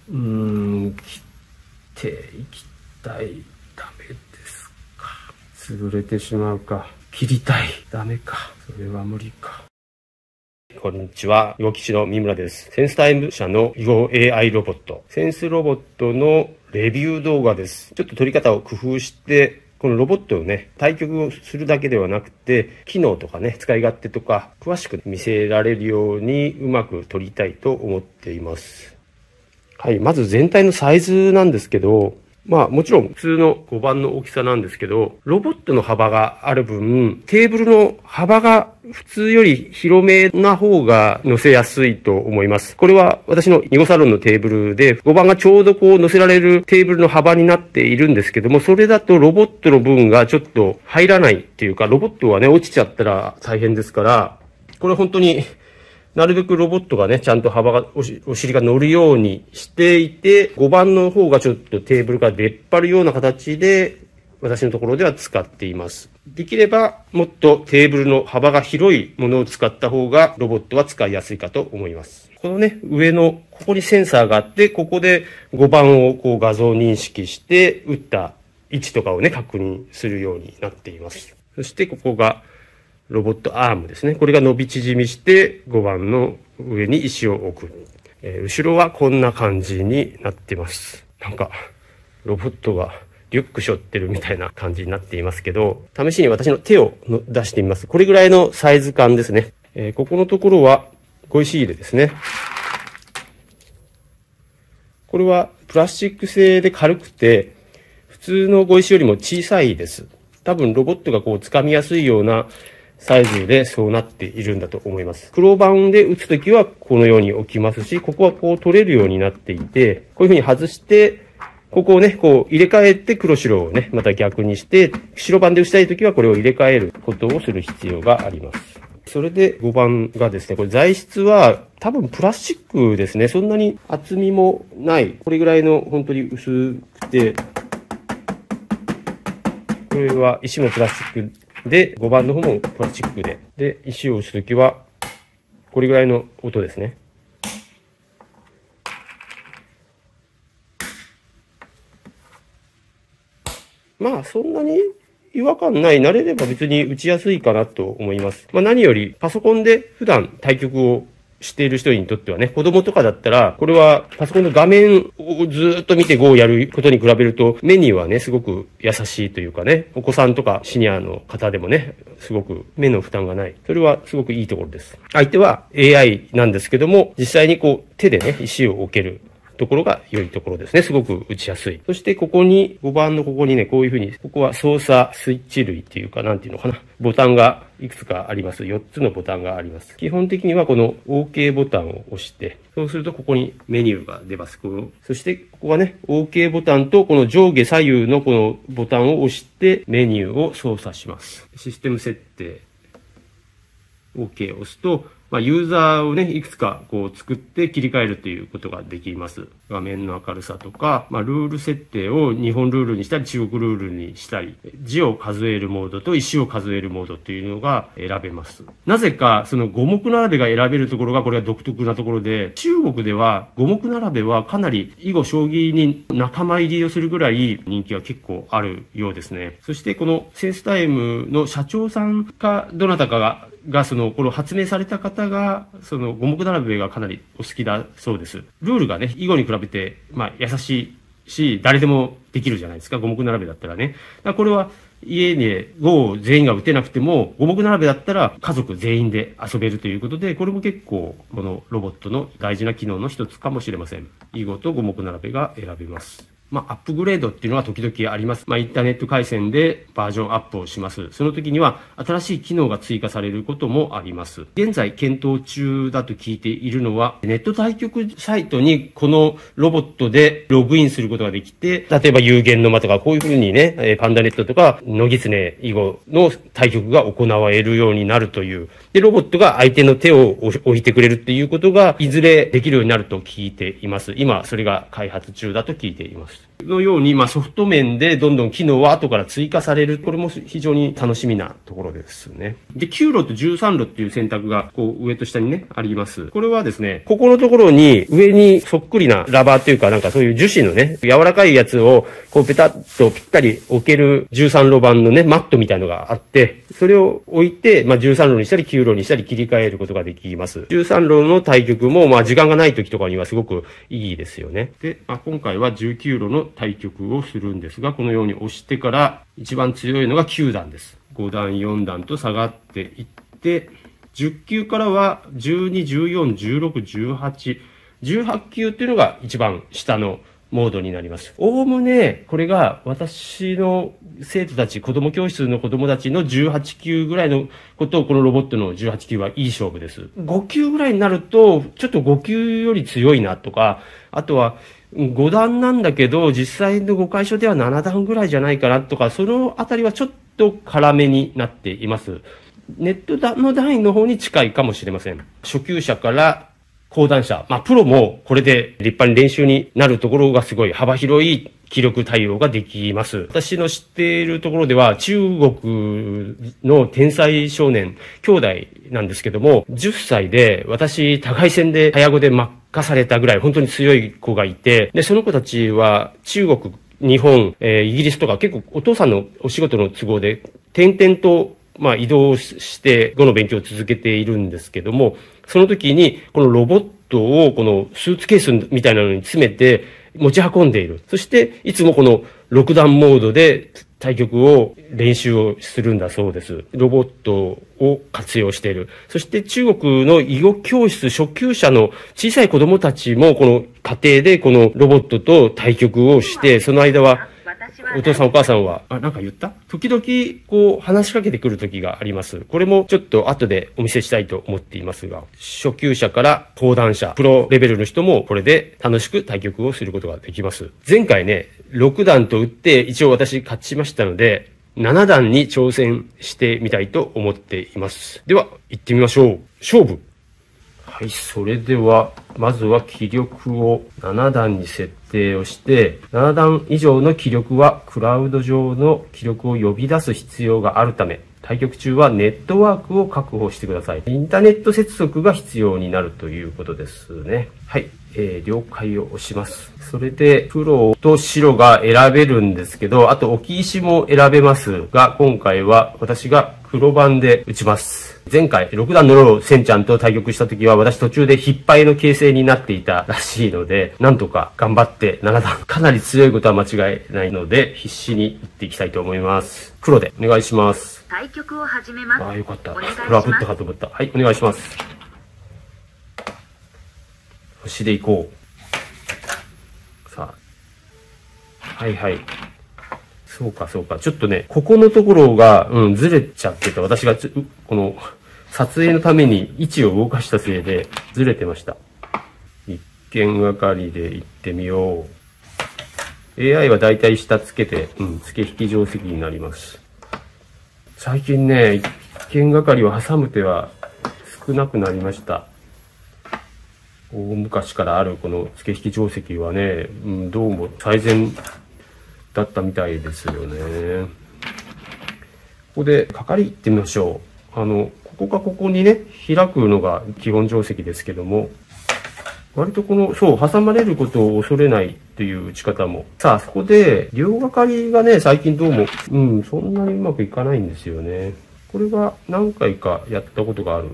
切っていきたい。ダメですか。潰れてしまうか。切りたい。ダメか。それは無理か。こんにちは。囲碁棋士の三村です。センスタイム社の囲碁 AI ロボット、センスロボットのレビュー動画です。ちょっと撮り方を工夫して、このロボットをね、対局をするだけではなくて、機能とかね、使い勝手とか、詳しく見せられるようにうまく撮りたいと思っています。はい、まず全体のサイズなんですけど、もちろん普通の5番の大きさなんですけど、ロボットの幅がある分、テーブルの幅が普通より広めな方が乗せやすいと思います。これは私の囲碁サロンのテーブルで、5番がちょうど乗せられるテーブルの幅になっているんですけども、それだとロボットの分がちょっと入らないっていうか、ロボットはね、落ちちゃったら大変ですから、これ本当に、なるべくロボットがね、ちゃんと幅が、お尻が乗るようにしていて、5番の方がちょっとテーブルが出っ張るような形で、私のところでは使っています。できれば、もっとテーブルの幅が広いものを使った方が、ロボットは使いやすいかと思います。このね、上の、ここにセンサーがあって、ここで5番を画像認識して、打った位置とかをね、確認するようになっています。そしてここが、ロボットアームですね。これが伸び縮みして5番の上に石を置く。後ろはこんな感じになってます。なんかロボットがリュック背負ってるみたいな感じになっていますけど、試しに私の手を出してみます。これぐらいのサイズ感ですね。ここのところは碁石入れですね。これはプラスチック製で軽くて、普通の碁石よりも小さいです。多分ロボットが掴みやすいようなサイズでそうなっているんだと思います。黒番で打つときはこのように置きますし、ここは取れるようになっていて、こういう風に外して、ここをね、入れ替えて黒白をね、また逆にして、白番で打ちたいときはこれを入れ替えることをする必要があります。それで5番がですね、これ材質は多分プラスチックですね。そんなに厚みもない。これぐらいの本当に薄くて、これは石もプラスチックで、5番の方もプラスチックで。で、石を打つときは、これぐらいの音ですね。そんなに違和感ない。慣れれば別に打ちやすいかなと思います。何より、パソコンで普段対局をしている人にとってはね、子供とかだったら、これはパソコンの画面をずっと見て碁をやることに比べると、目にはね、すごく優しいというかね、お子さんとかシニアの方でもね、すごく目の負担がない。それはすごくいいところです。相手は AI なんですけども、実際に手でね、石を置けるところが良いところですね。すごく打ちやすい。そしてここに、5番のここにね、こういうふうに、ここは操作スイッチ類っていうか、なんていうのかな。ボタンがいくつかあります。4つのボタンがあります。基本的にはこの OK ボタンを押して、そうするとここにメニューが出ます。そしてここはね、OK ボタンとこの上下左右のこのボタンを押してメニューを操作します。システム設定、OK を押すと、ユーザーをね、いくつか作って切り替えるということができます。画面の明るさとか、ルール設定を日本ルールにしたり中国ルールにしたり、字を数えるモードと石を数えるモードというのが選べます。なぜか、その五目並べが選べるところがこれは独特なところで、中国では五目並べはかなり囲碁将棋に仲間入りをするぐらい人気が結構あるようですね。そしてこのセンスタイムの社長さんかどなたかがこれを発明された方が、五目並べがかなりお好きだそうです。ルールがね、囲碁に比べて、優しいし、誰でもできるじゃないですか、五目並べだったらね。これは、家で碁を全員が打てなくても、五目並べだったら家族全員で遊べるということで、これも結構、このロボットの大事な機能の一つかもしれません。囲碁と五目並べが選べます。アップグレードっていうのは時々あります。インターネット回線でバージョンアップをします。その時には新しい機能が追加されることもあります。現在検討中だと聞いているのは、ネット対局サイトにこのロボットでログインすることができて、例えば有限の間とかこういうふうにね、パンダネットとか野狐囲碁の対局が行われるようになるという。で、ロボットが相手の手を置いてくれるっていうことがいずれできるようになると聞いています。今、それが開発中だと聞いています。 のように、ソフト面でどんどん機能は後から追加される。これも非常に楽しみなところですね。で、9路と13路っていう選択が、上と下にね、あります。これはですね、ここのところに、上にそっくりなラバーっていうか、そういう樹脂のね、柔らかいやつを、ペタッとぴったり置ける13路版のね、マットみたいのがあって、それを置いて、13路にしたり9路にしたり切り替えることができます。13路の対局も、時間がない時とかにはすごくいいですよね。で、今回は19路の対局をするんですが、このように押してから一番強いのが9段です。5段、4段と下がっていって、10級からは12、14、16、18、18級っていうのが一番下のモードになります。おおむね、これが私の生徒たち、子供教室の子供たちの18級ぐらいのことを、このロボットの18級はいい勝負です。5級ぐらいになると、ちょっと5級より強いなとか、あとは5段なんだけど、実際の5回所では7段ぐらいじゃないかなとか、そのあたりはちょっと辛めになっています。ネットの段位の方に近いかもしれません。初級者から講談社、プロもこれで立派に練習になるところがすごい幅広い記録対応ができます。私の知っているところでは中国の天才少年兄弟なんですけども、10歳で私高い戦で早碁で任されたぐらい本当に強い子がいて、で、その子たちは中国、日本、イギリスとか結構お父さんのお仕事の都合で転々と移動して碁の勉強を続けているんですけども、その時にこのロボットをこのスーツケースみたいなのに詰めて持ち運んでいる。そしていつもこの6段モードで対局を練習をするんだそうです。ロボットを活用している。そして中国の囲碁教室初級者の小さい子供たちもこの家庭でこのロボットと対局をして、その間はお父さんお母さんは、なんか言った?時々話しかけてくる時があります。これもちょっと後でお見せしたいと思っていますが、初級者から講談者、プロレベルの人もこれで楽しく対局をすることができます。前回ね、6段と打って一応私勝ちましたので、7段に挑戦してみたいと思っています。では、行ってみましょう。勝負!はい、それでは、まずは気力を7段に設定をして、7段以上の気力はクラウド上の気力を呼び出す必要があるため、対局中はネットワークを確保してください。インターネット接続が必要になるということですね。はい、了解を押します。それで、黒と白が選べるんですけど、あと置き石も選べますが、今回は私が黒番で打ちます。前回、6段のセンちゃんと対局した時は、私途中で引っ張りの形勢になっていたらしいので、なんとか頑張って7段。かなり強いことは間違いないので、必死に打っていきたいと思います。黒でお願いします。 対局を始めます。 よかった。これはぶったかと思った。はい、お願いします。星でいこう。さあ。はいはい。そうか。ちょっとね、ここのところが、ずれちゃってた。私がこの、撮影のために位置を動かしたせいで、ずれてました。一見がかりで行ってみよう。AI はだいたい下つけて、付け引き定石になります。最近ね、一見がかりを挟む手は少なくなりました。大昔からあるこの付け引き定石はね、どうも最善だったみたいですよね。ここで、かかり行ってみましょう。ここかここにね、開くのが基本定石ですけども、割と挟まれることを恐れないっていう打ち方も。さあ、そこで、両がかりがね、最近どうも、そんなにうまくいかないんですよね。これが何回かやったことがある。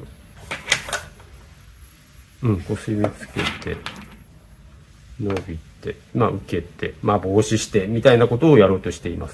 コスミつけて、伸びて、受けて、防止して、みたいなことをやろうとしています。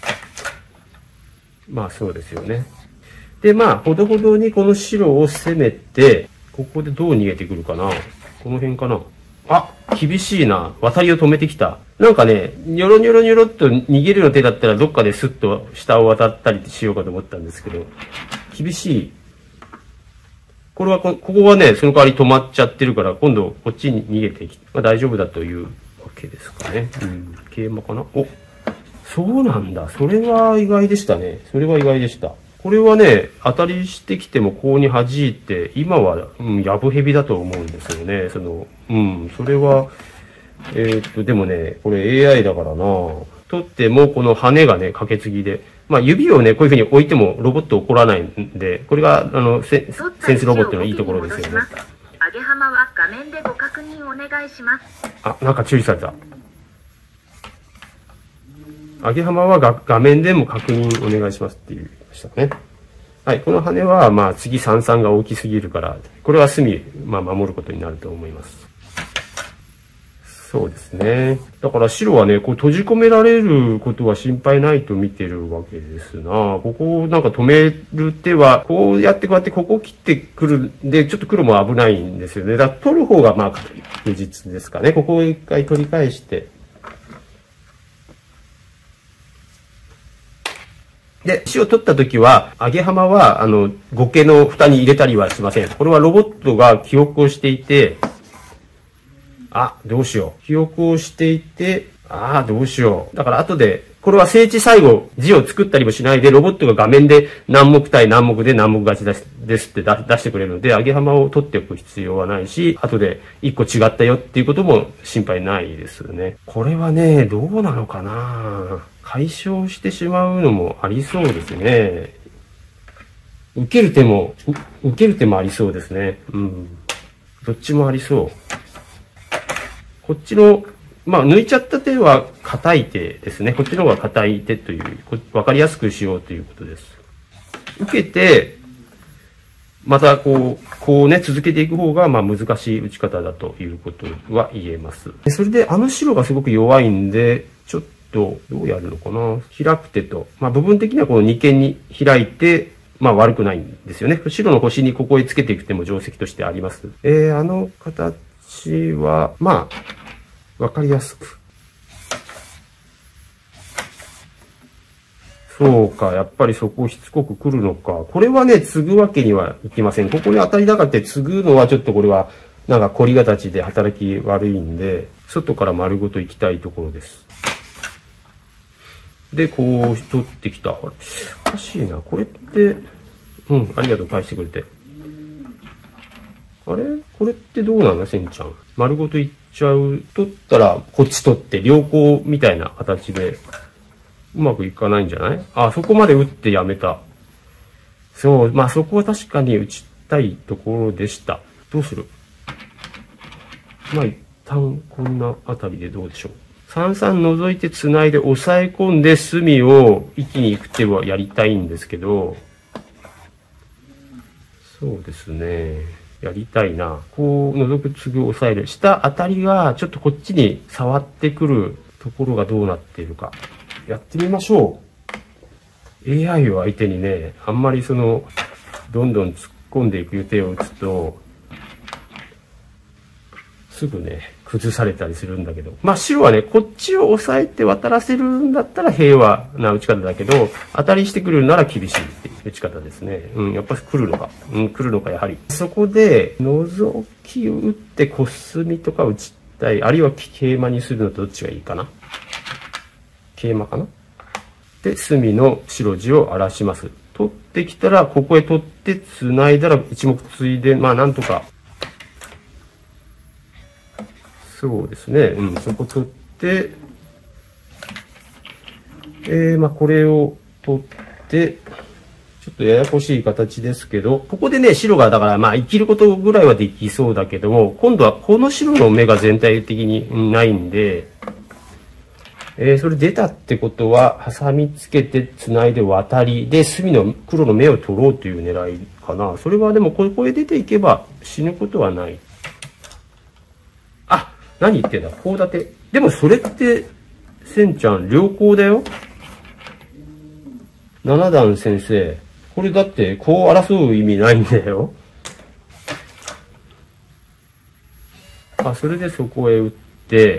そうですよね。で、ほどほどにこの白を攻めて、ここでどう逃げてくるかな。この辺かな。厳しいな。渡りを止めてきた。なんかね、ニョロニョロっと逃げるの手だったらどっかでスッと下を渡ったりしようかと思ったんですけど、厳しい。ここはね、その代わり止まっちゃってるから、今度こっちに逃げてきて、大丈夫だというわけですかね。桂馬かな。そうなんだ。それは意外でしたね。これはね、当たりしてきてもこうに弾いて、今は、やぶ蛇だと思うんですよね。それは、 でもね、これ AI だからな。取ってもこの羽がね、かけ継ぎで。まあ指をね、こういう風に置いてもロボット怒らないんで、これがセンスロボットのいいところですよね。 上げ浜は画面でご確認お願いします。 あ、なんか注意された。上げ浜は画面でも確認お願いしますって言いましたね。はい、この羽は、まあ次33が大きすぎるから、これは隅、まあ守ることになると思います。そうですね。だから白はね、こう閉じ込められることは心配ないと見てるわけですな。ここをなんか止める手は、こうやってここ切ってくるんで、ちょっと黒も危ないんですよね。だから取る方がまあ確実ですかね。ここを一回取り返して。で、石を取ったときは、上げ浜は、後家の蓋に入れたりはしません。これはロボットが記憶をしていて、どうしよう。記憶をしていて、どうしよう。だから後で、これは整地最後、字を作ったりもしないで、ロボットが画面で何目対何目で何目勝ちですって出してくれるので、上げ浜を取っておく必要はないし、後で一個違ったよっていうことも心配ないですね。これはね、どうなのかな。解消してしまうのもありそうですね。受ける手もありそうですね。うん。どっちもありそう。こっちの、まあ、抜いちゃった手は硬い手ですね。こっちの方が硬い手という、わかりやすくしようということです。受けて、またこうね、続けていく方が、まあ、難しい打ち方だということは言えます。それで、白がすごく弱いんで、ちょっと、どうやるのかな。開く手と、まあ、部分的にはこの二間に開いて、まあ、悪くないんですよね。白の星にここへつけていく手も定石としてあります。形は、まあ、わかりやすく。そうか、やっぱりそこをしつこく来るのか。これはね、継ぐわけにはいきません。ここに当たりだかって継ぐのはちょっとこれは、なんか凝り形で働き悪いんで、外から丸ごと行きたいところです。で、こう取ってきた。おかしいな。これって、ありがとう、返してくれて。あれこれってどうなのせんちゃん。丸ごといっちゃう。取ったら、こっち取って、良好みたいな形で、うまくいかないんじゃない？そこまで打ってやめた。そう、まあそこは確かに打ちたいところでした。どうする？まあ一旦こんなあたりでどうでしょう。33覗いて繋いで押さえ込んで隅を一気に行く手はやりたいんですけど、そうですね。やりたいな。こう、覗く継ぐ押さえる。下当たりがちょっとこっちに触ってくるところがどうなっているか。やってみましょう。AI を相手にね、あんまりどんどん突っ込んでいく予定を打つと、すぐね、崩されたりするんだけど。まあ白はね、こっちを押さえて渡らせるんだったら平和な打ち方だけど、当たりしてくるなら厳しいっていう打ち方ですね。やっぱり来るのか。来るのかやはり。そこで、覗きを打ってコスミとか打ちたい。あるいは桂馬にするのとどっちがいいかな。桂馬かな。で、隅の白地を荒らします。取ってきたら、ここへ取って繋いだら一目ついで、まあなんとか。そうですね。そこ取って、まあこれを取って、ちょっとややこしい形ですけど、ここでね、白がだからまあ生きることぐらいはできそうだけども、今度はこの白の目が全体的にないんで、それ出たってことは、挟みつけて繋いで渡りで、隅の黒の目を取ろうという狙いかな。それはでもここへ出ていけば死ぬことはない。何言ってんだ、コウ立て。でもそれって、せんちゃん、良好だよ。七段先生。これだって、こう争う意味ないんだよ。それでそこへ打って、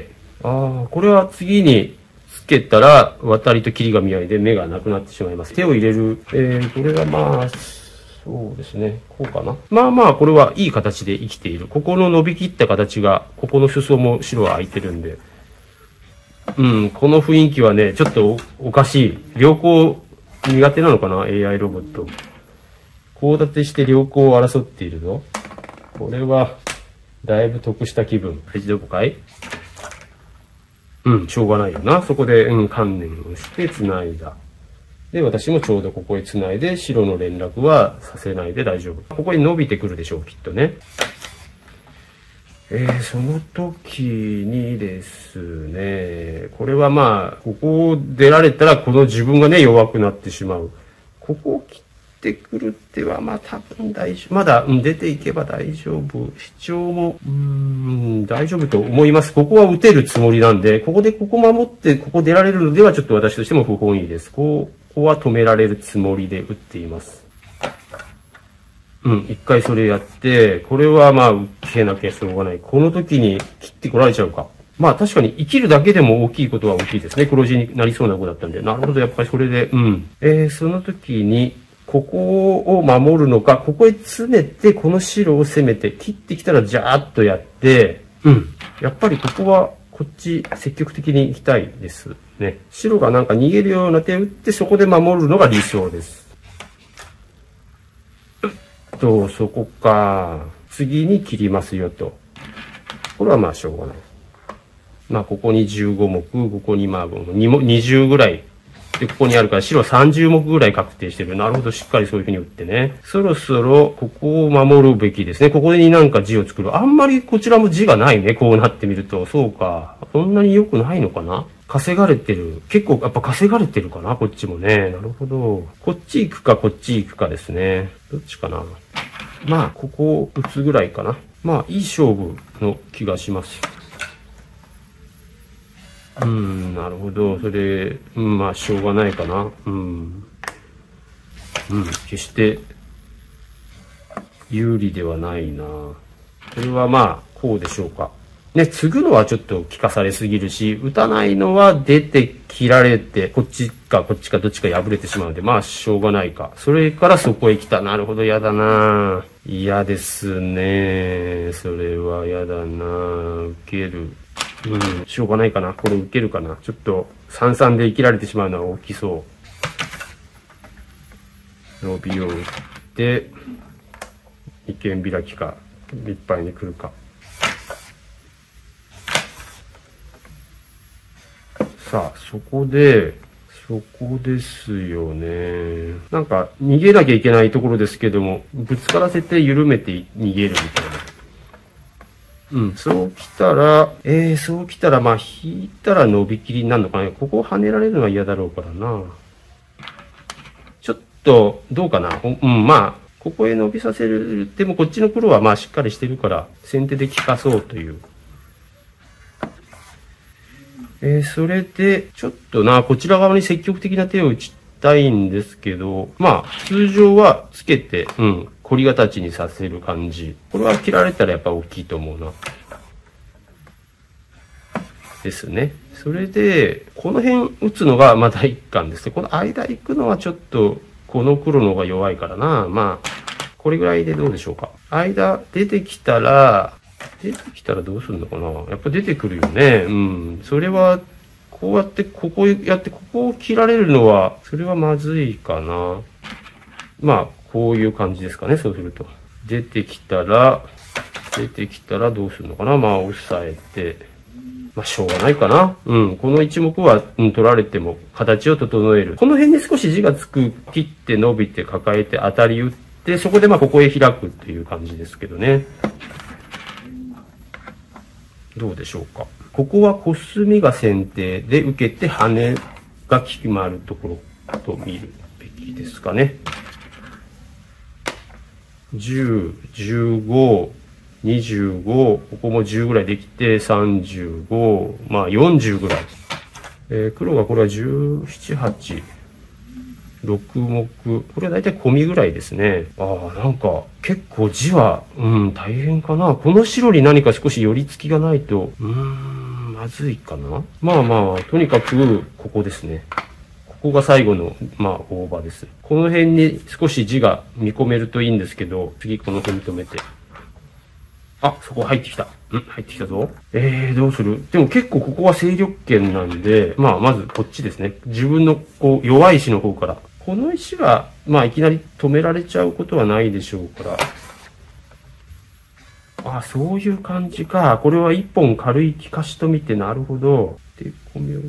これは次につけたら、渡りと切りが見合いで目がなくなってしまいます。手を入れる。これがまあ、そうですね。こうかな。まあまあ、これはいい形で生きている。ここの伸びきった形が、ここの裾も白は空いてるんで。この雰囲気はね、ちょっとおかしい。良好苦手なのかな ?AI ロボット。コウ立てして良好を争っているぞ。これは、だいぶ得した気分。はい、どこかい？ しょうがないよな。そこで、観念をして繋いだ。で、私もちょうどここへ繋いで、白の連絡はさせないで大丈夫。ここに伸びてくるでしょう、きっとね。その時にですね、これはまあ、ここを出られたら、この自分がね、弱くなってしまう。ここを切ってくるっては、まあ多分大丈夫。まだ、出ていけば大丈夫。主張も、大丈夫と思います。ここは打てるつもりなんで、ここでここ守って、ここ出られるのでは、ちょっと私としても不本意です。ここは止められるつもりで打っています。一回それやって、これはまあ、受けなきゃしょうがない。この時に切ってこられちゃうか。まあ確かに生きるだけでも大きいことは大きいですね。黒字になりそうな子だったんで。なるほど、やっぱりそれで、その時に、ここを守るのか、ここへ詰めて、この白を攻めて、切ってきたらジャーっとやって、やっぱりここは、こっち積極的に行きたいですね。白がなんか逃げるような手を打って、そこで守るのが理想です。そこか。次に切りますよと。これはまあしょうがない。まあここに15目、ここにまあ20ぐらい。で、ここにあるから白は30目ぐらい確定してる。なるほど、しっかりそういう風に打ってね。そろそろここを守るべきですね。ここになんか地を作る。あんまりこちらも地がないね。こうなってみると。そうか。そんなに良くないのかな。稼がれてる。結構やっぱ稼がれてるかな。こっちもね。なるほど。こっち行くか、こっち行くかですね。どっちかな。まあ、ここを打つぐらいかな。まあ、いい勝負の気がします。なるほど。それ、まあ、しょうがないかな。決して、有利ではないな。これはまあ、こうでしょうか。ね、継ぐのはちょっと聞かされすぎるし、打たないのは出て切られて、こっちかどっちか破れてしまうので、まあ、しょうがないか。それからそこへ来た。なるほど、嫌だな。嫌ですね。それは嫌だな。受ける。しょうがないかな。これ受けるかな。ちょっと、三々で生きられてしまうのは大きそう。伸びを打って、一見開きか、いっぱいに来るか。さあ、そこですよね。なんか、逃げなきゃいけないところですけども、ぶつからせて緩めて逃げるみたいな。そう来たら、まあ、引いたら伸びきりになるのかな。ここを跳ねられるのは嫌だろうからな。ちょっと、どうかな。まあ、ここへ伸びさせる。でも、こっちの黒はまあ、しっかりしてるから、先手で利かそうという。それで、ちょっとな、こちら側に積極的な手を打ちたいんですけど、まあ、通常はつけて、凝り形にさせる感じ。これは切られたらやっぱ大きいと思うな。ですね。それで、この辺打つのがまあ第一感ですね。この間行くのはちょっと、この黒の方が弱いからな。まあ、これぐらいでどうでしょうか。間出てきたらどうするのかな。やっぱ出てくるよね。それは、こうやって、ここを切られるのは、それはまずいかな。まあ、こういう感じですかね、そうすると。出てきたらどうするのかな。まあ、押さえて。まあ、しょうがないかな。この一目は、取られても、形を整える。この辺に少し地がつく、切って伸びて抱えて当たり打って、そこでまあ、ここへ開くっていう感じですけどね。どうでしょうか。ここはコスミが先手で受けて羽が決まるところと見るべきですかね。10、15、25、ここも10ぐらいできて、35、まあ40ぐらい。黒がこれは17、8、6目。これはだいたい込みぐらいですね。なんか結構地は、大変かな。この白に何か少し寄り付きがないと、まずいかな。まあ、とにかく、ここですね。ここが最後の、まあ、大場です。この辺に少し地が見込めるといいんですけど、次この辺止めて。そこ入ってきた。入ってきたぞ。どうする？でも結構ここは勢力圏なんで、まあ、まずこっちですね。自分の、こう、弱い石の方から。この石が、まあ、いきなり止められちゃうことはないでしょうから。 あ、そういう感じか。これは一本軽い利かしと見て、なるほど。で、こめを打って、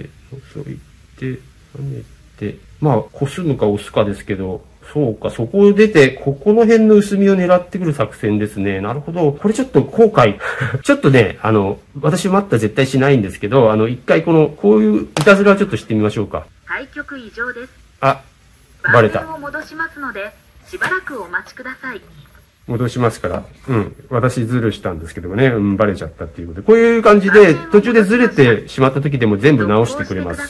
覗いて、跳ねて、まあ、こすむか押すかですけど、そうか、そこを出て、ここの辺の薄みを狙ってくる作戦ですね。なるほど。これちょっと後悔。ちょっとね、私待った絶対しないんですけど、一回こういういたずらをちょっとしてみましょうか。 対局異常です。 あ、バレた。 盤面を戻しますので、しばらくお待ちください。 戻しますから。うん。私ズルしたんですけどもね。うん、バレちゃったっていうことで。こういう感じで、途中でずれてしまった時でも全部直してくれます。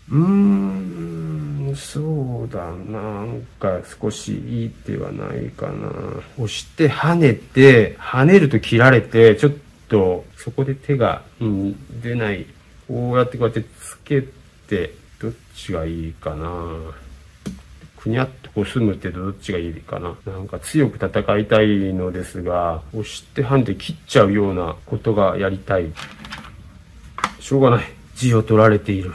そうだな。なんか少しいい手はないかな。押して跳ねて、跳ねると切られて、ちょっとそこで手が、出ない。こうやってつけて、どっちがいいかな。くにゃっとこすむってどっちがいいかな。なんか強く戦いたいのですが、押して跳ねて切っちゃうようなことがやりたい。しょうがない。地を取られている。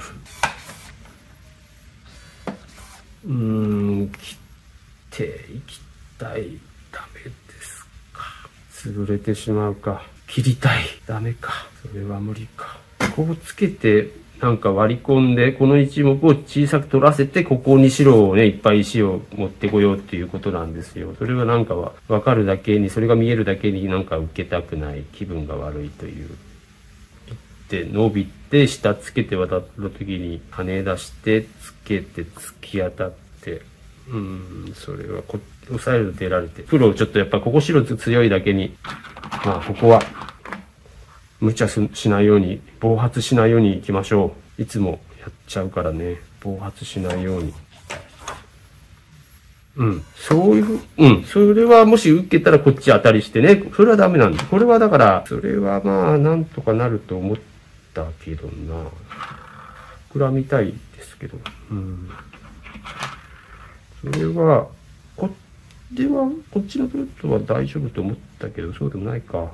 切っていきたい。ダメですか。潰れてしまうか。切りたい。ダメか。それは無理か。こうつけて、なんか割り込んで、この一目を小さく取らせて、ここに白をね、いっぱい石を持ってこようっていうことなんですよ。それがなんかは分かるだけに、それが見えるだけになんか受けたくない。気分が悪いという。で伸びて下つけて渡った時に跳ね出してつけて突き当たってそれは押さえると出られて黒ちょっとやっぱここ白強いだけにまあここは無茶しないように暴発しないようにいきましょう。いつもやっちゃうからね。暴発しないようにそういうそれはもし受けたらこっち当たりしてね。それはダメなんです。これはだからそれはまあなんとかなると思ってだけどな。膨らみたいですけど。それは、こっちのルートは大丈夫と思ったけど、そうでもないか。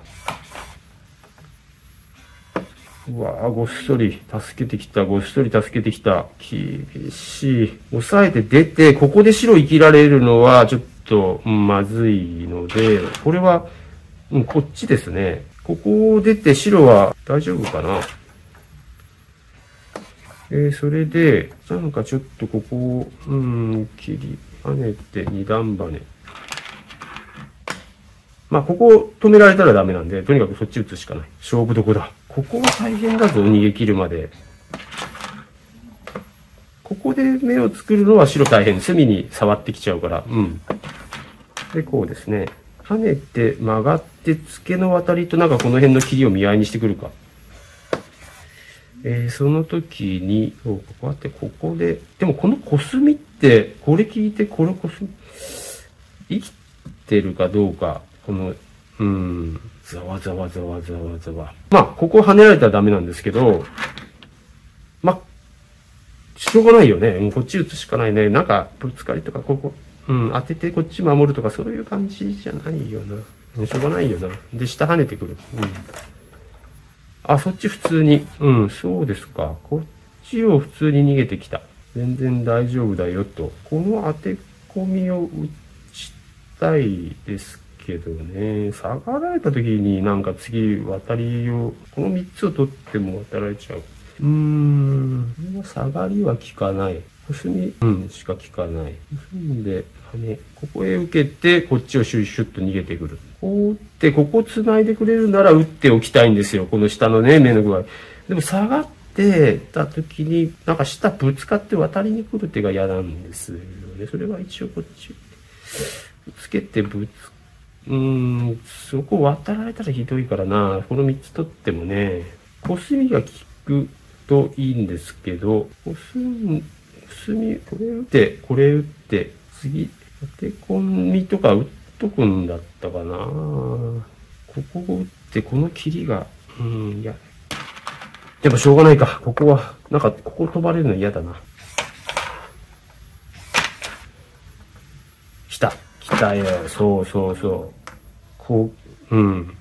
うわぁ、ごっそり助けてきた。ごっそり助けてきた。厳しい。押さえて出て、ここで白生きられるのはちょっと、まずいので、これは、こっちですね。ここを出て白は大丈夫かな。それで、なんかちょっとここを、切り跳ねて二段跳ね。まあ、ここを止められたらダメなんで、とにかくそっち打つしかない。勝負どこだ。ここは大変だぞ、逃げ切るまで。ここで目を作るのは白大変。隅に触ってきちゃうから。で、こうですね。跳ねて曲がって付けの渡りとなんかこの辺の切りを見合いにしてくるか。その時に、こうやってここで、でもこのコスミって、これ聞いて、これコスミ、生きてるかどうか、この、ざわざわざわざわざわ。まあ、ここ跳ねられたらダメなんですけど、まあ、しょうがないよね。こっち打つしかないね。なんか、ぶつかりとか、ここ、当ててこっち守るとか、そういう感じじゃないよな。しょうがないよな。で、下跳ねてくる。あ、そっち普通に。そうですか。こっちを普通に逃げてきた。全然大丈夫だよと。この当て込みを打ちたいですけどね。下がられた時になんか次渡りを、この3つを取っても渡られちゃう。これは下がりは効かない。コスミ、しか効かない。コスミで、ここへ受けて、こっちをシュッシュッと逃げてくる。こう打って、ここ繋いでくれるなら打っておきたいんですよ。この下のね、目の具合。でも下がってた時に、なんか下ぶつかって渡りに来る手が嫌なんですよね。それは一応こっち、つけてそこ渡られたらひどいからな。この3つ取ってもね、コスミが効くといいんですけど、コスミ、これ打って、これ打って、次、当て込みとか打っとくんだったかな。ここを打って、この切りが、いや。でもしょうがないか。ここは、なんか、ここ飛ばれるの嫌だな。来たよ。そう。こう、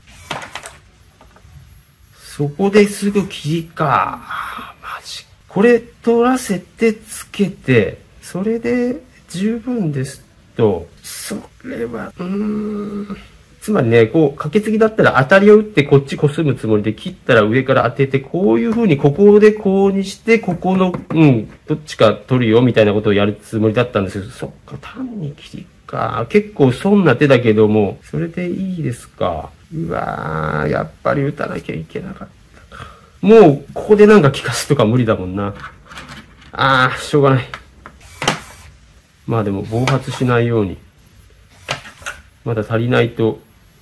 そこですぐ切りか。マジ。これ取らせてつけて、それで十分ですと、それは、 つまりね、こう、かけ継ぎだったら当たりを打ってこっちコスむつもりで切ったら上から当てて、こういう風にここでこうにして、ここの、どっちか取るよみたいなことをやるつもりだったんですけど、そっか、単に切りか。結構損な手だけども、それでいいですか。うわー、やっぱり打たなきゃいけなかったか。もう、ここでなんか効かすとか無理だもんな。しょうがない。まあでも、暴発しないように。まだ足りないと。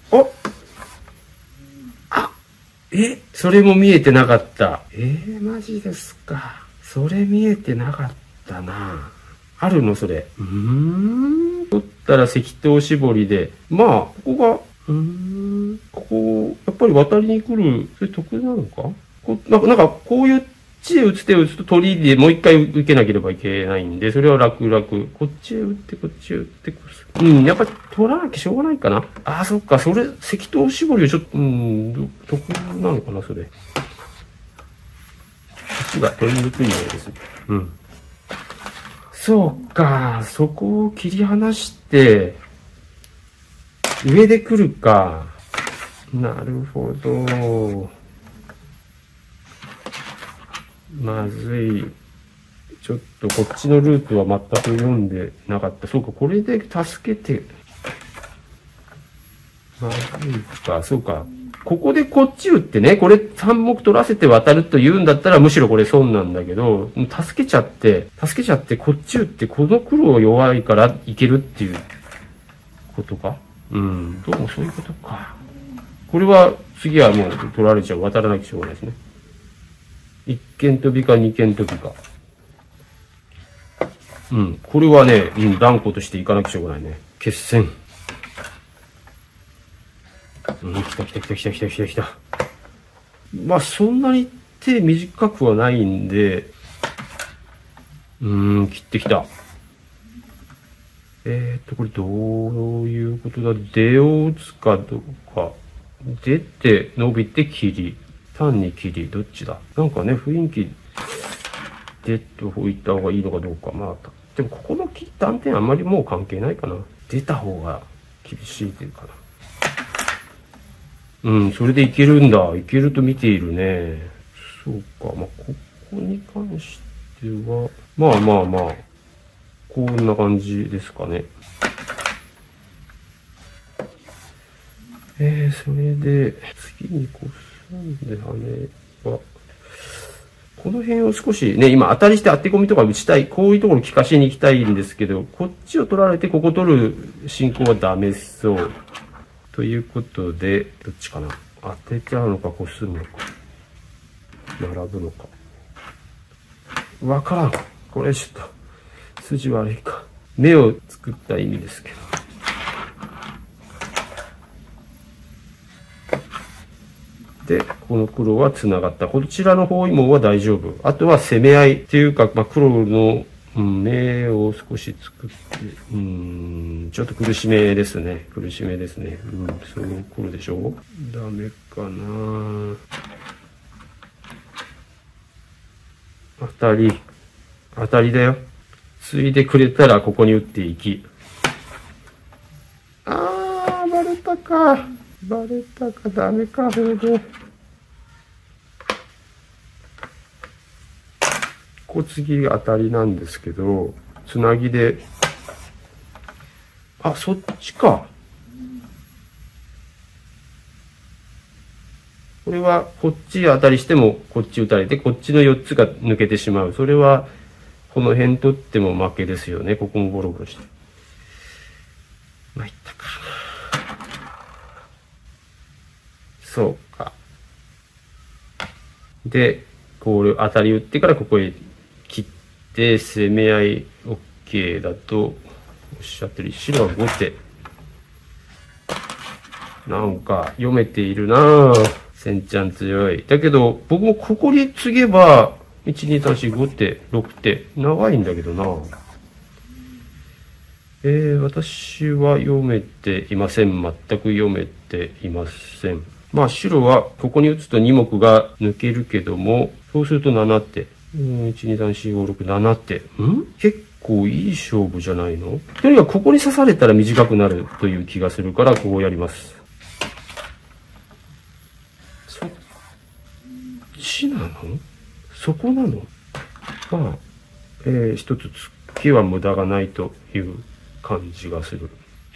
それも見えてなかった。マジですか。それ見えてなかったな。あるのそれ。取ったら赤桃絞りで。まあ、ここが、ここ、やっぱり渡りに来る、それ得なのかなんか、こういうちへ打つ手を打つと鳥でもう一回受けなければいけないんで、それは楽々。こっちへ打って、こっちへ打って、やっぱり取らなきゃしょうがないかな。そっか、それ、赤桃絞りをちょっと、得なのかな、それ。こっちが取りにくいようです。そうか、そこを切り離して、上で来るか。なるほど。まずい。ちょっとこっちのルートは全く読んでなかった。そうか、これで助けて。まずいか、そうか。ここでこっち打ってね、これ3目取らせて渡ると言うんだったらむしろこれ損なんだけど、助けちゃって、こっち打って、この黒弱いからいけるっていうことか。どうもそういうことか。これは次はもう取られちゃう。渡らなきゃしょうがないですね。一間飛びか二間飛びか。これはね、断固としていかなきゃしょうがないね。決戦。来た。まあ、そんなに手短くはないんで、切ってきた。これどういうことだ。出を打つかどうか。出て、伸びて切り。単に切り。どっちだ。なんかね、雰囲気、出ておいた方がいいのかどうか。まあ、でもここの断点あんまりもう関係ないかな。出た方が厳しいというかな。それでいけるんだ。いけると見ているね。そうか。まあ、ここに関しては、まあ、こんな感じですかね。それで、次にコスんで羽は、この辺を少しね、今当たりして当て込みとか打ちたい。こういうところ効かしに行きたいんですけど、こっちを取られてここ取る進行はダメそう。ということで、どっちかな。当てちゃうのか、こするのか。並ぶのか。わからん。これちょっと、筋悪いか。目を作った意味ですけど。で、この黒は繋がった。こちらの包囲網は大丈夫。あとは攻め合いっていうか、黒の、目を少し作って、ちょっと苦しめですね。そう来るでしょ。ダメかな。当たりだよ。ついでくれたらここに打っていき。バレたか。ダメか、それで。ここ次当たりなんですけど、つなぎで、そっちか。これは、こっち当たりしても、こっち打たれて、こっちの4つが抜けてしまう。それは、この辺取っても負けですよね。ここもボロボロして。参ったか。そうか。で、これ当たり打ってからここへ切って攻め合い OK だとおっしゃってる。白は後手。なんか読めているなぁ。千ちゃん強い。だけど僕もここに継げば1、2、3、4、5手、6手。長いんだけどなぁ。私は読めていません。全く読めていません。まあ白はここに打つと2目が抜けるけども、そうすると7手。1、2、3、4、5、6、7手。結構いい勝負じゃないの？とにかくここに刺されたら短くなるという気がするから、こうやります。 ちなの？そこなの？まあ、一つ月は無駄がないという感じがする。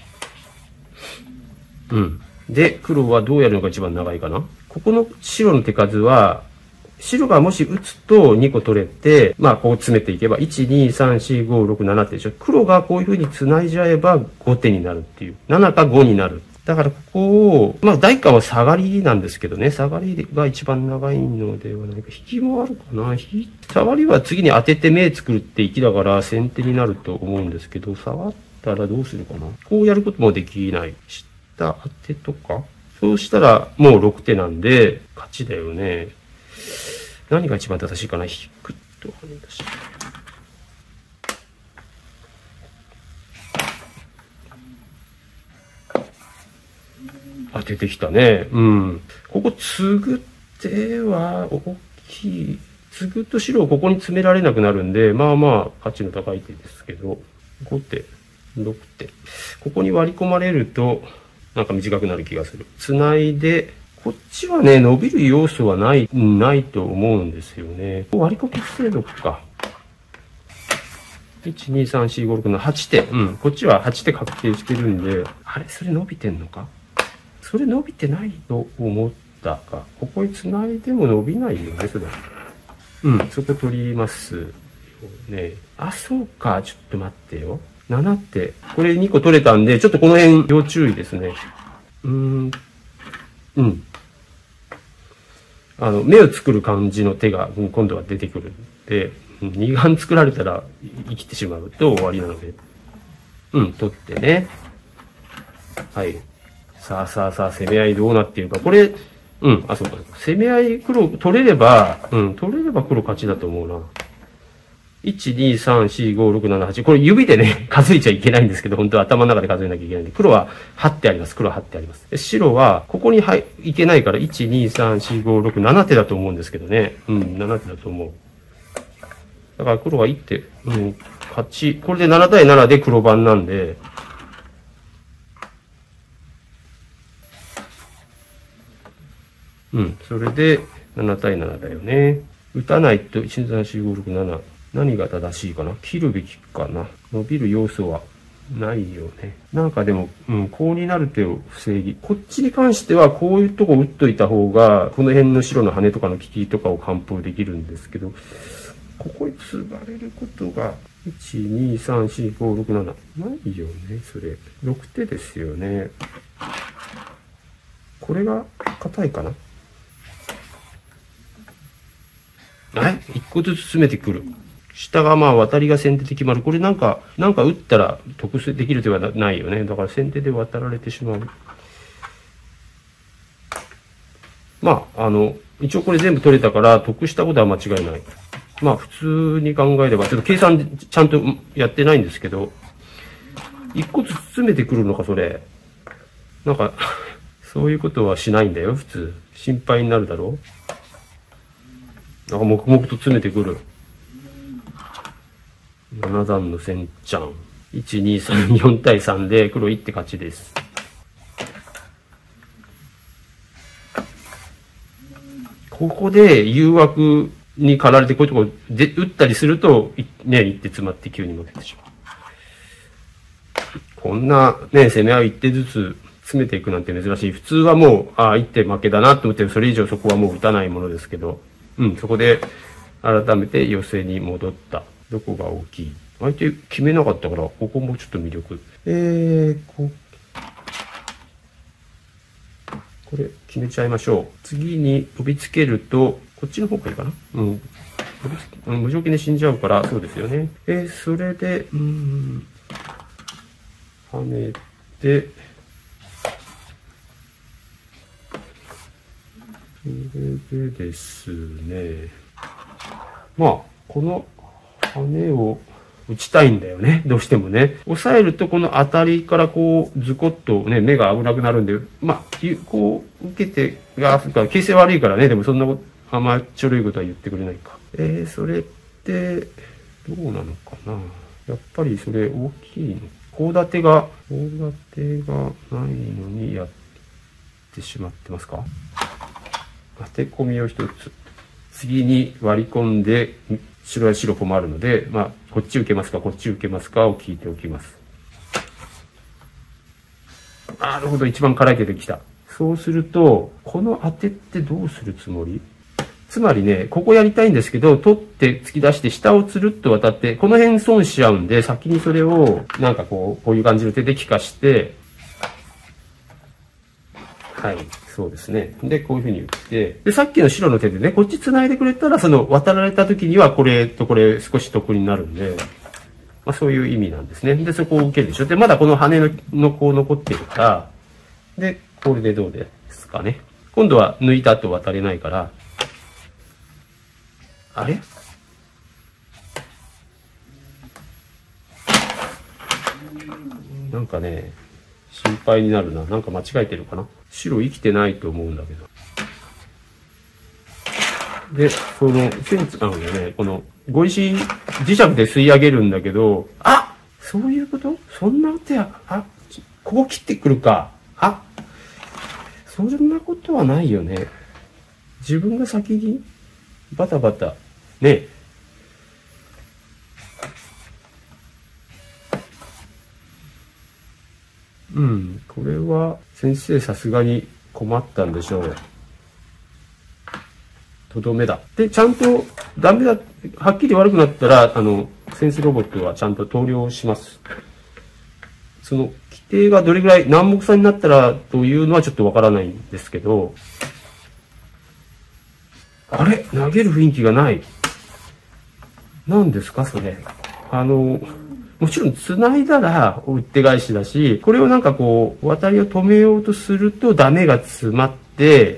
うん。で、黒はどうやるのが一番長いかな？ここの白の手数は、白がもし打つと2個取れて、まあこう詰めていけば、1、2、3、4、5、6、7ってでしょ。黒がこういう風に繋いじゃえば5手になるっていう。7か5になる。だからここを、まあ第一感は下がりなんですけどね。下がりが一番長いのではないか。引きもあるかな。下がりは次に当てて目作るって息だから先手になると思うんですけど、下がったらどうするかな。こうやることもできない。下当てとか。そうしたらもう6手なんで、勝ちだよね。何が一番正しいかな。引くと跳ね出し。あ、出てきたね。うん。ここ、継ぐ手は大きい。継ぐと白をここに詰められなくなるんで、まあまあ、価値の高い手ですけど、5手、6手。ここに割り込まれると、なんか短くなる気がする。繋いで、こっちはね、伸びる要素はないと思うんですよね。割り込み精度か。1、2、3、4、5、6、7、8手。うん。こっちは8手確定してるんで、あれそれ伸びてんのか？それ伸びてないと思ったか。ここに繋いでも伸びないよね、それ。うん、そこ取りますよね。あ、そうか。ちょっと待ってよ。7手。これ2個取れたんで、ちょっとこの辺要注意ですね。うん。目を作る感じの手が今度は出てくるんで、二眼作られたら生きてしまうと終わりなので。うん、取ってね。はい。さあ、攻め合いどうなっているか。これ、うん、あ、そうか。攻め合い黒取れれば黒勝ちだと思うな。1、2、3、4、5、6、7、8。これ指でね、数えちゃいけないんですけど、本当は頭の中で数えなきゃいけないんで、黒は8ってあります。黒は8ってあります。白は、ここにいけないから、1、2、3、4、5、6、7手だと思うんですけどね。うん、7手だと思う。だから黒は1手、勝ち。これで7対7で黒番なんで、それで7対7だよね。打たないと、1、2、3、4、5、6、7。何が正しいかな？切るべきかな？伸びる要素はないよね。なんかでも、こうになる手を防ぎ。こっちに関してはこういうとこ打っといた方が、この辺の白の羽とかの利きとかを完封できるんですけど、ここに継がれることが、1、2、3、4、5、6、7。ないよね、それ。6手ですよね。これが硬いかな？一個ずつ詰めてくる。下がまあ渡りが先手で決まる。これなんか打ったら得できる手はないよね。だから先手で渡られてしまう。まあ、一応これ全部取れたから得したことは間違いない。まあ普通に考えれば、ちょっと計算ちゃんとやってないんですけど、一個ずつ詰めてくるのか、それ。なんか、そういうことはしないんだよ、普通。心配になるだろう。なんか黙々と詰めてくる。7段の先ちゃん。1、2、3、4対3で黒1手勝ちです。ここで誘惑に駆られてこういうとこで打ったりすると、ね、1手詰まって急に負けてしまう。こんなね、攻め合う1手ずつ詰めていくなんて珍しい。普通はもう、1手負けだなと思って、それ以上そこはもう打たないものですけど、そこで改めて寄せに戻った。どこが大きい？相手決めなかったから、ここもちょっと魅力。これ決めちゃいましょう。次に飛びつけると、こっちの方がいいかな？無条件で死んじゃうから、そうですよね。それで、跳ねて、それでですね、まあ、この羽を打ちたいんだよね。どうしてもね。押さえるとこの当たりからこう、ズコッとね、目が危なくなるんで、まあ、こう、受けて、形勢悪いからね、でもそんなこと、あんまちょろいことは言ってくれないか。それって、どうなのかな。やっぱりそれ大きいの。コウ立てがないのにやってしまってますか？当て込みを一つ。 次に割り込んで、白や白困るので、まあ、こっち受けますか、こっち受けますかを聞いておきます。なるほど、一番辛い手できた。そうすると、この当てってどうするつもり？つまりね、ここやりたいんですけど、取って突き出して下をつるっと渡って、この辺損しちゃうんで、先にそれを、なんかこういう感じの手で利かして、はい、そうですね。で、こういう風に打って、で、さっきの白の手でね、こっち繋いでくれたら、その渡られた時にはこれとこれ少し得になるんで、まあそういう意味なんですね。で、そこを受けるでしょ。で、まだこの羽のこう残ってるから、で、これでどうですかね。今度は抜いた後渡れないから、あれ？なんかね、心配になるな。なんか間違えてるかな。白生きてないと思うんだけど。で、その、線使うのね、この、碁石、磁石で吸い上げるんだけど、あ！そういうこと？そんな手は、ここ切ってくるか。そんなことはないよね。自分が先に、バタバタ、ね。うん、これは先生さすがに困ったんでしょう。とどめだ。で、ちゃんとダメだ、はっきり悪くなったら、センスロボットはちゃんと投了します。その規定がどれぐらい何目差になったらというのはちょっとわからないんですけど、あれ？投げる雰囲気がない。何ですかそれ。もちろん繋いだら打って返しだし、これをなんかこう、渡りを止めようとするとダメが詰まって、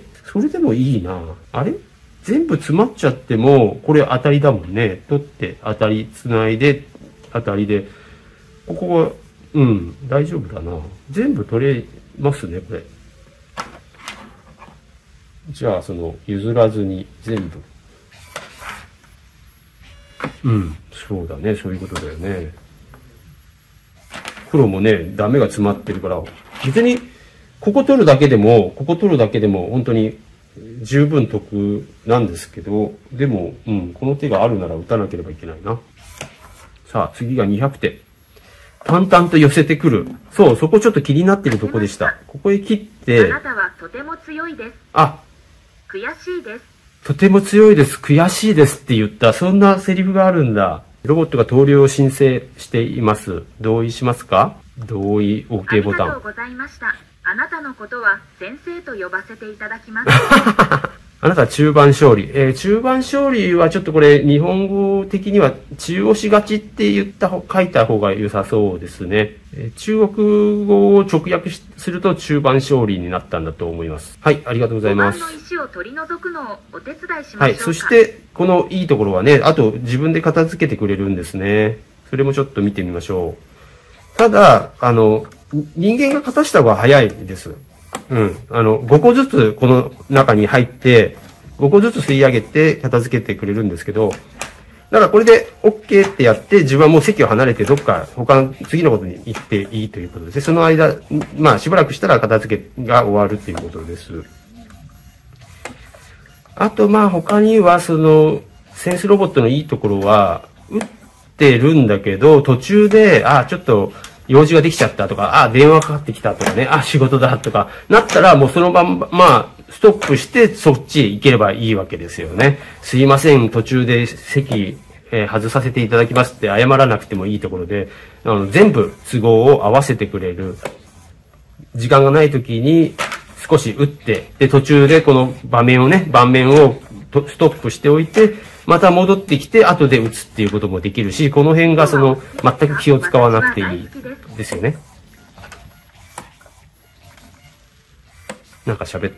それでもいいな。あれ？全部詰まっちゃっても、これ当たりだもんね。取って当たり、繋いで当たりで、ここは、大丈夫だな。全部取れますね、これ。じゃあ、譲らずに全部。そうだね。そういうことだよね。黒もね、ダメが詰まってるから、別に、ここ取るだけでも、本当に十分得なんですけど、でも、この手があるなら打たなければいけないな。さあ、次が200手。淡々と寄せてくる。そう、そこちょっと気になってるとこでした。ここへ切って。 あなたはとても強いです。悔しいです。 とても強いです。悔しいですって言った。そんなセリフがあるんだ。ロボットが投了を申請しています。同意しますか？同意 OK ボタン。 ありがとうございました。あなたのことは先生と呼ばせていただきます。 あなたは中盤勝利。中盤勝利はちょっとこれ日本語的には中押し勝ちって書いた方が良さそうですね。中国語を直訳すると中盤勝利になったんだと思います。はい、ありがとうございます。 5番の石を取り除くのをお手伝いしましょうか。 はい、そしてこのいいところはね、あと自分で片付けてくれるんですね。それもちょっと見てみましょう。ただ、人間が片した方が早いです。5個ずつこの中に入って、5個ずつ吸い上げて片付けてくれるんですけど、だからこれで OK ってやって、自分はもう席を離れてどっか次のことに行っていいということです。その間、しばらくしたら片付けが終わるということです。あと他にはセンスロボットのいいところは、打ってるんだけど、途中で、ちょっと、用事ができちゃったとか、電話かかってきたとかね、仕事だとか、なったらもうそのまんま、ストップしてそっちへ行ければいいわけですよね。すいません、途中で席、外させていただきますって謝らなくてもいいところで、全部都合を合わせてくれる。時間がない時に少し打って、で、途中でこの盤面をストップしておいて、また戻ってきて後で打つっていうこともできるし、この辺が全く気を使わなくていいですよね。なんか喋った？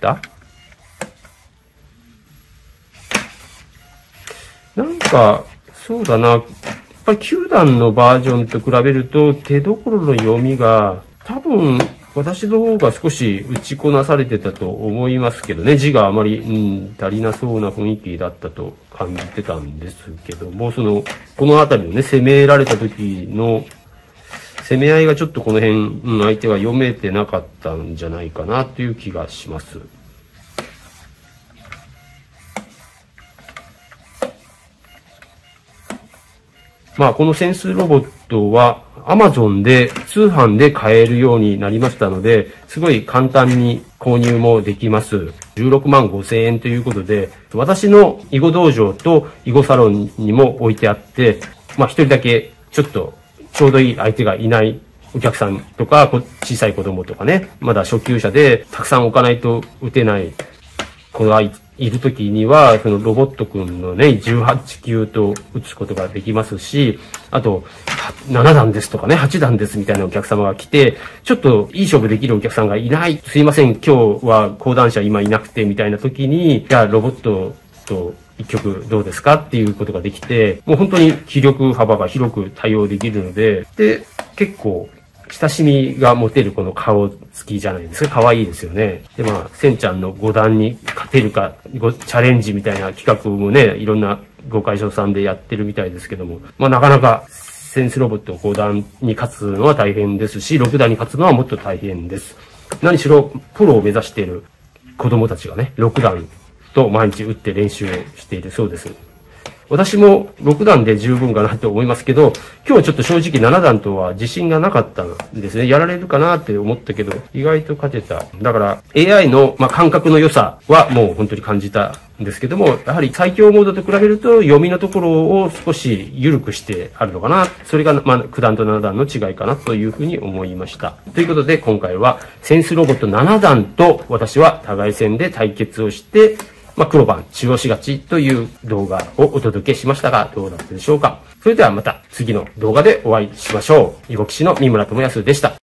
なんか、そうだな。やっぱり9段のバージョンと比べると手どころの読みが多分私の方が少し打ちこなされてたと思いますけどね。字があまり、足りなそうな雰囲気だったと感じてたんですけども、この辺りのね、攻められた時の攻め合いがちょっとこの辺、相手は読めてなかったんじゃないかなという気がします。 このセンスロボットは Amazon で通販で買えるようになりましたので、すごい簡単に購入もできます。16万5千円ということで、私の囲碁道場と囲碁サロンにも置いてあって、一人だけちょっとちょうどいい相手がいないお客さんとか、小さい子供とかね、まだ初級者でたくさん置かないと打てない子がいるときには、そのロボットくんのね、18級と打つことができますし、あと、7段ですとかね、8段ですみたいなお客様が来て、ちょっといい勝負できるお客さんがいない。すいません、今日は講談社今いなくてみたいな時に、じゃあロボットと一曲どうですかっていうことができて、もう本当に気力幅が広く対応できるので、で、結構、親しみが持てるこの顔つきじゃないですか。可愛いですよね。で、せんちゃんの5段に勝てるか、チャレンジみたいな企画もね、いろんなご会所さんでやってるみたいですけども、なかなかセンスロボット5段に勝つのは大変ですし、6段に勝つのはもっと大変です。何しろ、プロを目指している子供たちがね、6段と毎日打って練習をしているそうです。私も6段で十分かなと思いますけど、今日はちょっと正直7段とは自信がなかったんですね。やられるかなって思ったけど、意外と勝てた。だから AI の感覚の良さはもう本当に感じたんですけども、やはり最強モードと比べると読みのところを少し緩くしてあるのかな。それが9段と7段の違いかなというふうに思いました。ということで今回はセンスロボット7段と私は互い戦で対決をして、黒番、中押し勝ちという動画をお届けしましたが、どうだったでしょうか。それではまた次の動画でお会いしましょう。囲碁棋士の三村智康でした。